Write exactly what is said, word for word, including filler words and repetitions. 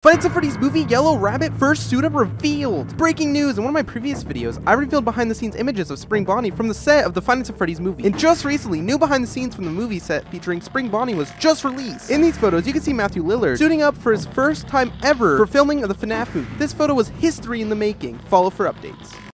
Five Nights at Freddy's movie Yellow Rabbit first suit-up revealed! Breaking news! In one of my previous videos, I revealed behind-the-scenes images of Spring Bonnie from the set of the Five Nights at Freddy's movie. And just recently, new behind-the-scenes from the movie set featuring Spring Bonnie was just released. In these photos, you can see Matthew Lillard suiting up for his first time ever for filming of the FNAF movie. This photo was history in the making. Follow for updates.